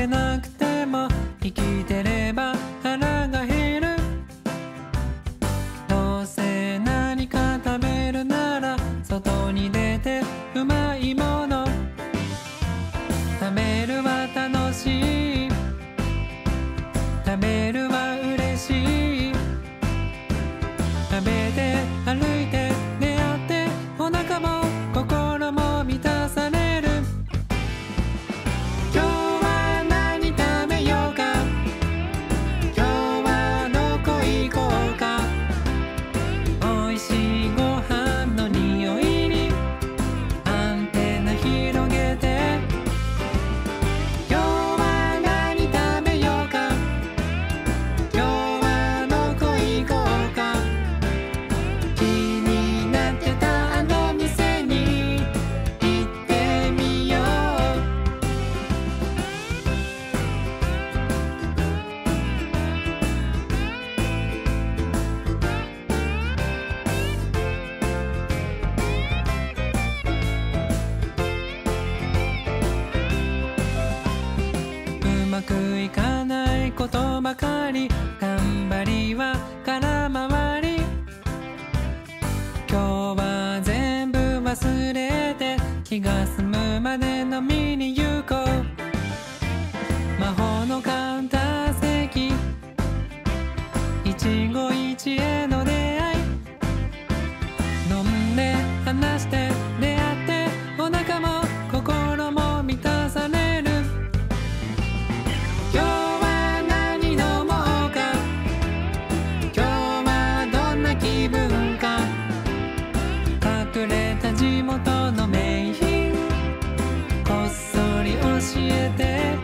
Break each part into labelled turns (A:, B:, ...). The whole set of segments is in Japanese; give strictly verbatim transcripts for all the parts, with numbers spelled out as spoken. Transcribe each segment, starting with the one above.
A: てなくても生きてれば腹が減る。どうせ何か食べるなら外に出てうまいもの食べるは楽しい、食べるは嬉しい。食べて歩いて出会ってお腹も心も満たされる。今日は何食べようか、今日はどこ行こうか。おいしいご飯の匂いにアンテナ広げて、今日は何食べようか、今日はどこ行こうか。気になってたあの店に行ってみよう。うまくいかないことばかり、頑張りは空回り。今日は全部忘れて気が済むまで飲みに行こう。魔法のカウンター席、一期一会の出会い。飲んで話して出会ってお腹も心も満たされる。今日は何飲もうか、今日はどんな気分か。隠れた地元の名品こっそり教えて。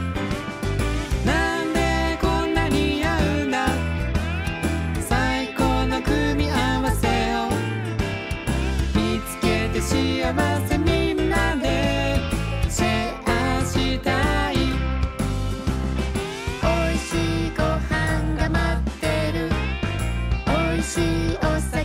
A: なんでこんなに合うんだ、最高の組み合わせを見つけて幸せみんなでシェアしたい。おいしいご飯が待ってる、おいしいお酒